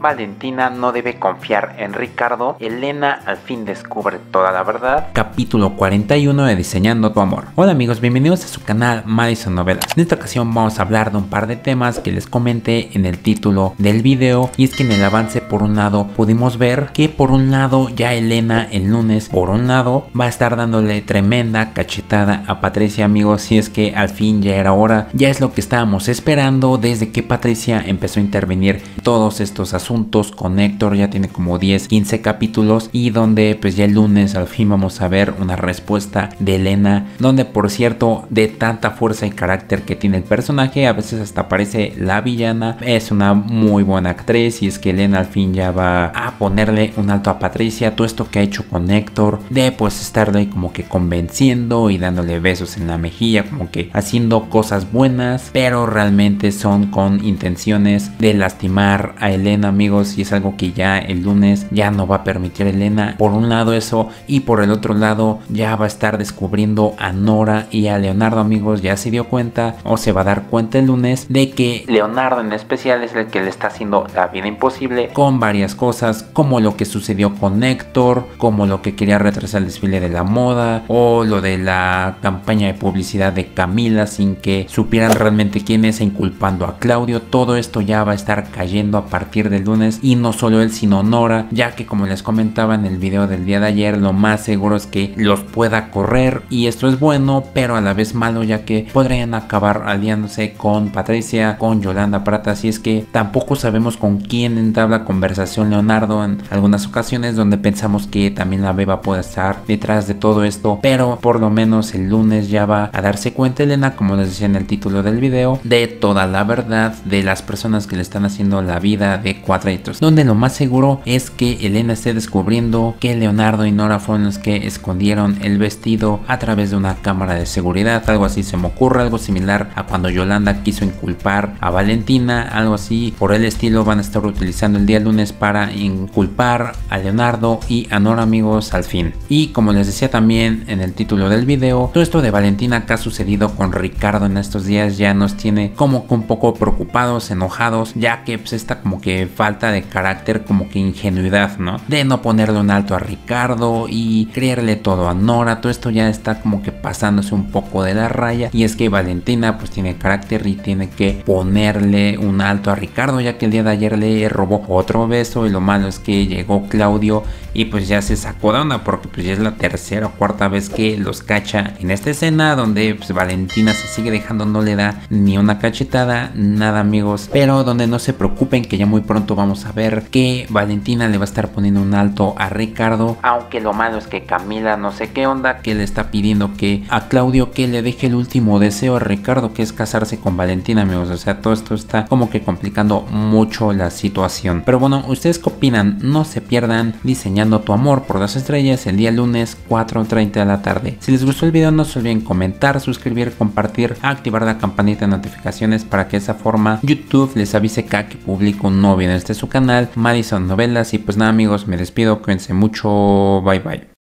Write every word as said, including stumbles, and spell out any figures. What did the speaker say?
Valentina no debe confiar en Ricardo. Elena al fin descubre toda la verdad. Capítulo cuarenta y uno de Diseñando tu amor. Hola amigos, bienvenidos a su canal Madison Novelas. En esta ocasión vamos a hablar de un par de temas que les comenté en el título del video. Y es que en el avance, por un lado, pudimos ver que por un lado ya Elena el lunes, por un lado, va a estar dándole tremenda cachetada a Patricia, amigos. Y es que al fin ya era hora, ya es lo que estábamos esperando desde que Patricia empezó a intervenir en todos estos asuntos con Héctor. Ya tiene como diez, quince capítulos y donde pues ya el lunes al fin vamos a ver una respuesta de Elena, donde por cierto, de tanta fuerza y carácter que tiene el personaje, a veces hasta parece la villana. Es una muy buena actriz y es que Elena al fin ya va a ponerle un alto a Patricia. Todo esto que ha hecho con Héctor, de pues estarle como que convenciendo y dándole besos en la mejilla, como que haciendo cosas buenas, pero realmente son con intenciones de lastimar a Elena, amigos, y es algo que ya el lunes ya no va a permitir Elena. Por un lado eso, y por el otro lado ya va a estar descubriendo a Nora y a Leonardo, amigos. Ya se dio cuenta o se va a dar cuenta el lunes de que Leonardo en especial es el que le está haciendo la vida imposible con varias cosas, como lo que sucedió con Héctor, como lo que quería retrasar el desfile de la moda, o lo de la campaña de publicidad de Camila sin que supieran realmente quién es, e inculpando a Claudio. Todo esto ya va a estar cayendo a partir del lunes, y no solo él sino Nora, ya que como les comentaba en el video del día de ayer, lo más seguro es que los pueda correr, y esto es bueno pero a la vez malo, ya que podrían acabar aliándose con Patricia, con Yolanda Prata. Así es que tampoco sabemos con quién entabla conversación Leonardo en algunas ocasiones, donde pensamos que también la Beba puede estar detrás de todo esto, pero por lo menos el lunes ya va a darse cuenta Elena, como les decía en el título del video, de toda la verdad de las personas que le están haciendo la vida de cuadritos, donde lo más seguro es que Elena esté descubriendo que Leonardo y Nora fueron los que escondieron el vestido a través de una cámara de seguridad. Algo así se me ocurre, algo similar a cuando Yolanda quiso inculpar a Valentina, algo así por el estilo van a estar utilizando el día lunes para inculpar a Leonardo y a Nora, amigos, al fin. Y como les decía también en el título del video, todo esto de Valentina que ha sucedido con Ricardo en estos días ya nos tiene como que un poco preocupados, enojados, ya que pues esta como que falta de carácter, como que ingenuidad, ¿no? De no ponerle un alto a Ricardo y creerle todo a Nora. Todo esto ya está como que pasándose un poco de la raya, y es que Valentina pues tiene carácter y tiene que ponerle un alto a Ricardo, ya que el día de ayer le robó otro beso, y lo malo es que llegó Claudio y pues ya se sacó de onda, porque pues ya es la tercera o cuarta vez que los cacha en esta escena, donde pues Valentina se sigue dejando, no le da ni una cachetada, nada, amigos, pero donde no se preocupen que ya muy pronto vamos a ver que Valentina le va a estar poniendo un alto a Ricardo, aunque lo malo es que Camila no sé qué onda, que le está pidiendo que a Claudio que le deje el último deseo a Ricardo, que es casarse con Valentina, amigos. O sea, todo esto está como que complicando mucho la situación. Pero bueno, ¿ustedes qué opinan? No se pierdan Diseñando tu amor por las estrellas el día lunes cuatro treinta de la tarde. Si les gustó el video no se olviden comentar, suscribir, compartir, activar la campanita de notificaciones para que de esa forma YouTube les avise cada que publico un nuevo video en este su canal Madison Novelas. Y pues nada, amigos, me despido, cuídense mucho, bye bye.